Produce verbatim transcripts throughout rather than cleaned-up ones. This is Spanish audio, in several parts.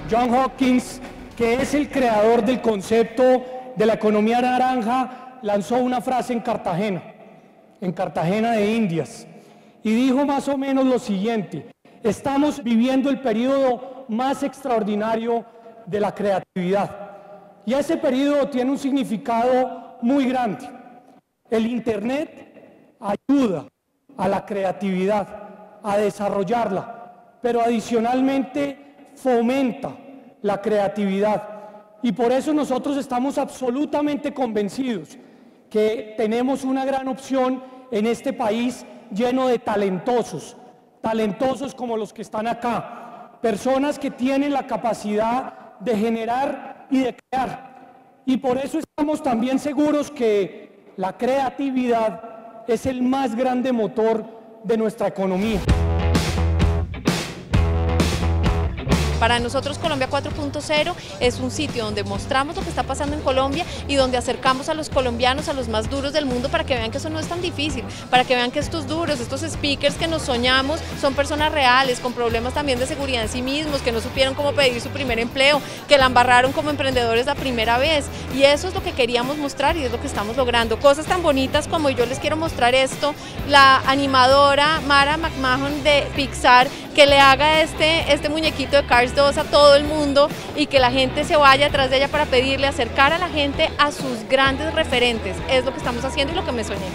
John Hopkins, que es el creador del concepto de la economía naranja, lanzó una frase en Cartagena, en Cartagena de Indias, y dijo más o menos lo siguiente: estamos viviendo el periodo más extraordinario de la creatividad. Y ese periodo tiene un significado muy grande. El Internet ayuda a la creatividad, a desarrollarla, pero adicionalmente fomenta la creatividad. Y por eso nosotros estamos absolutamente convencidos que tenemos una gran opción en este país lleno de talentosos, talentosos como los que están acá, personas que tienen la capacidad de generar y de crear. Y por eso estamos también seguros que la creatividad es el más grande motor de nuestra economía. Para nosotros Colombia cuatro punto cero es un sitio donde mostramos lo que está pasando en Colombia y donde acercamos a los colombianos a los más duros del mundo para que vean que eso no es tan difícil, para que vean que estos duros, estos speakers que nos soñamos son personas reales, con problemas también de seguridad en sí mismos, que no supieron cómo pedir su primer empleo, que la embarraron como emprendedores la primera vez, y eso es lo que queríamos mostrar y es lo que estamos logrando. Cosas tan bonitas como yo les quiero mostrar esto, la animadora Mara McMahon de Pixar, que le haga este, este muñequito de Cars dos a todo el mundo y que la gente se vaya atrás de ella para pedirle, acercar a la gente a sus grandes referentes. Es lo que estamos haciendo y lo que me soñé.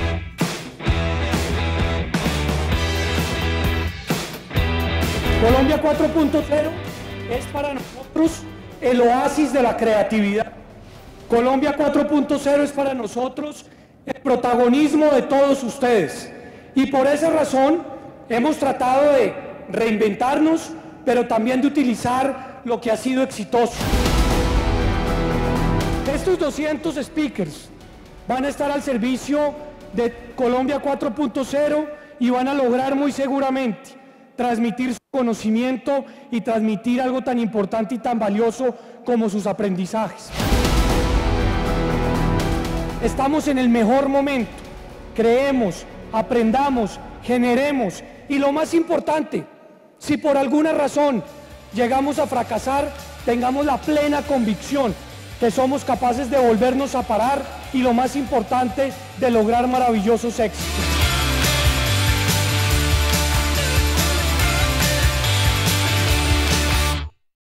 Colombia cuatro punto cero es para nosotros el oasis de la creatividad. Colombia cuatro punto cero es para nosotros el protagonismo de todos ustedes. Y por esa razón hemos tratado de reinventarnos, pero también de utilizar lo que ha sido exitoso. Estos doscientos speakers van a estar al servicio de Colombia cuatro punto cero y van a lograr muy seguramente transmitir su conocimiento y transmitir algo tan importante y tan valioso como sus aprendizajes. Estamos en el mejor momento. Creemos, aprendamos, generemos y lo más importante, si por alguna razón llegamos a fracasar, tengamos la plena convicción que somos capaces de volvernos a parar y lo más importante, de lograr maravillosos éxitos.